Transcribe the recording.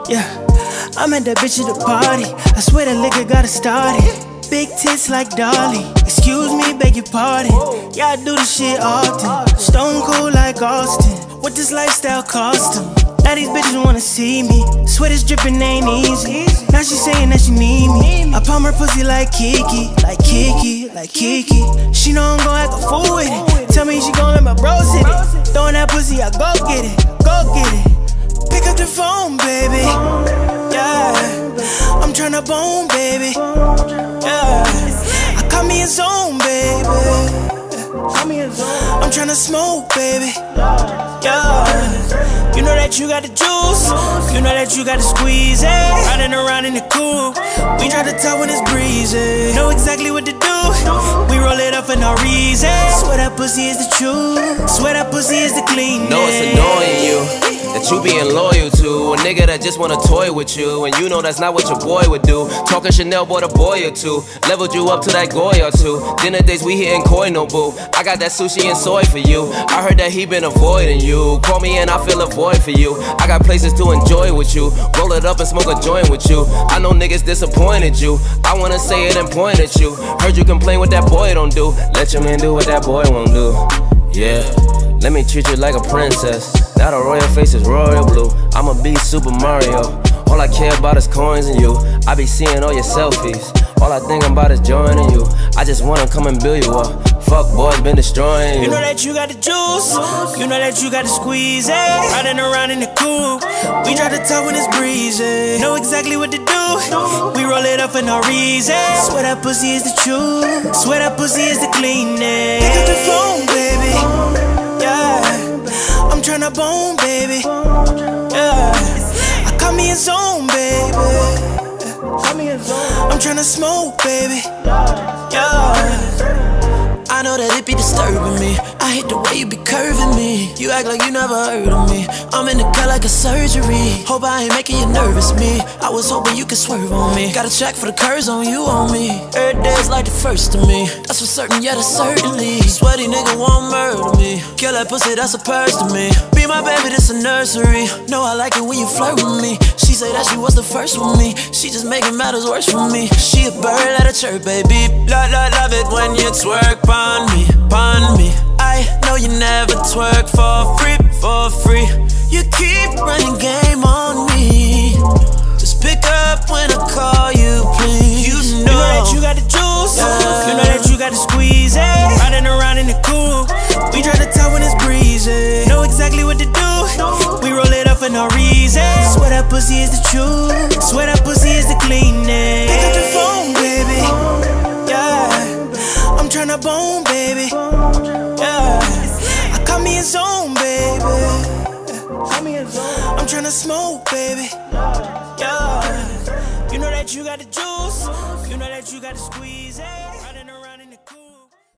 Yeah, I met that bitch at the party. I swear that liquor got it started. Big tits like Dolly. Excuse me, beg your pardon. Yeah, I do this shit often. Stone cold like Austin. What this lifestyle cost them? Now these bitches wanna see me. Sweat is dripping, ain't easy. Now she saying that she need me. I pump her pussy like Kiki, like Kiki, like Kiki. She know I'm gon' act a fool with it. Tell me she gon' let my bros hit it. Throwing that pussy, I go get it, go get it. Pick up the phone, baby. Yeah, I'm tryna bone, baby. Yeah, I caught me a zone, baby. I'm tryna smoke, baby. Yeah, you know that you got the juice. You know that you got to squeeze it. Riding around in the coupe. We try to talk when it's breezy. Know exactly what to do. We roll it up for no reason. Swear that pussy is the truth. Swear that pussy is the cleanest. Know it's annoying you that you being loyal to a nigga that just wanna toy with you, and you know that's not what your boy would do. Talking Chanel, bought a boy or two, leveled you up to that goy or two. Dinner days we hitting koi, no boo. I got that sushi and soy for you. I heard that he been avoiding you. Call me and I feel a void for you. I got places to enjoy with you. Roll it up and smoke a joint with you. I know niggas disappointed you. I wanna say it and point at you. Heard you complain what that boy don't do. Let your man do what that boy won't do. Yeah, let me treat you like a princess. Now the royal face is royal blue. I'ma be Super Mario. All I care about is coins and you. I be seeing all your selfies. All I think about is joining you. I just wanna come and build you up. Fuck boys been destroying you. You know that you got the juice. You know that you got to squeeze it. Riding around in the coupe. We try to talk when it's breezy. Know exactly what to do. We roll it up for no reason. Swear that pussy is the truth. Swear that pussy is the cleanest. Pick up the phone, baby. Yeah, I'm tryna bone, baby. Yeah, I caught me a zone, baby. I'm tryna smoke, baby. Yeah, I know that it be disturbing me. I hate the way you be curving me. You act like you never heard of me. I'm in the cut like a surgery. Hope I ain't making you nervous, me. I was hoping you could swerve on me. Got a check for the curves on you, on me. Every day's like the first to me. That's for certain, yeah, that's certainly. Sweaty nigga won't murder me. Kill that pussy, that's a purse to me. Be my baby, this a nursery. Know I like it when you flirt with me. She say that she was the first with me. She just making matters worse for me. She a bird, let her chirp, baby. Love it when you twerk on me, pon me. I know you never twerk for free. You keep running game on me. Just pick up when I call you, please. You know that you got the juice. You know that you got to squeeze it. Riding around in the coupe. We try to talk when it's breezy. Know exactly what to do. We roll it up for no reason. Swear that pussy is the truth. Swear that pussy is the cleanest. Pick up the phone, baby. Yeah, I'm tryna bone, baby. Yeah, I caught me a zone, baby. I'm tryna smoke, baby. Yeah, you know that you got the juice. You know that you got to squeeze it.